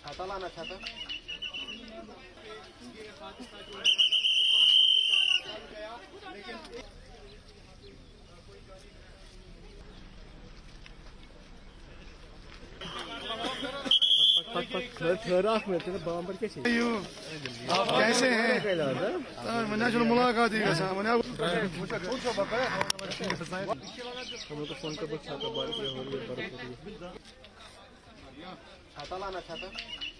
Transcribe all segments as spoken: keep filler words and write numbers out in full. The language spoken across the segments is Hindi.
छाता लाना छाता। आप कैसे हैं? मैंने जो मुलाकात ही कैसा मैंने छाता लाना छाता।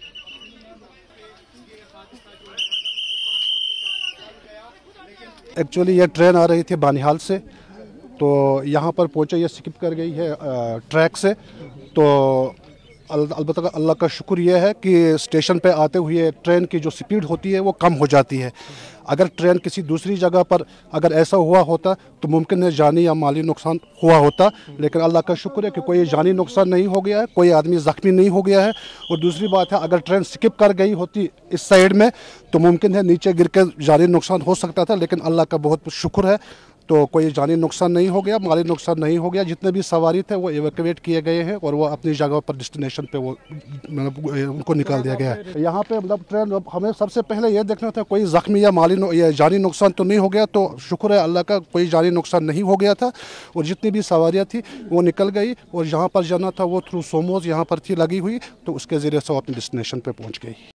एक्चुअली ये ट्रेन आ रही थी बानिहाल से, तो यहाँ पर पहुँचे, ये स्किप कर गई है ट्रैक से। तो अलबत्ता अल्लाह का शुक्र ये है कि स्टेशन पे आते हुए ट्रेन की जो स्पीड होती है वो कम हो जाती है। अगर ट्रेन किसी दूसरी जगह पर अगर ऐसा हुआ होता तो मुमकिन है जानी या माली नुकसान हुआ होता, लेकिन अल्लाह का शुक्र है कि कोई जानी नुकसान नहीं हो गया है, कोई आदमी ज़ख्मी नहीं हो गया है। और दूसरी बात है, अगर ट्रेन स्किप कर गई होती इस साइड में तो मुमकिन है नीचे गिर के जानी नुकसान हो सकता था, लेकिन अल्लाह का बहुत शुक्र है तो कोई जानी नुकसान नहीं हो गया, माली नुकसान नहीं हो गया। जितने भी सवारी थे वो एवेकुएट किए गए हैं और वो अपनी जगह पर डेस्टिनेशन पे वो मतलब उनको निकाल दिया गया है। यहाँ पे मतलब ट्रेन हमें सबसे पहले ये देखना था कोई ज़ख्मी या माली या जानी नुकसान तो नहीं हो गया, तो शुक्र है अल्लाह का कोई जानी नुकसान नहीं हो गया था। और जितनी भी सवारियाँ थी वो निकल गई और जहाँ पर जाना था वो थ्रू सोमोज यहाँ पर थी लगी हुई, तो उसके ज़रिए से वो अपनी डेस्टिनेशन पर पहुँच गई।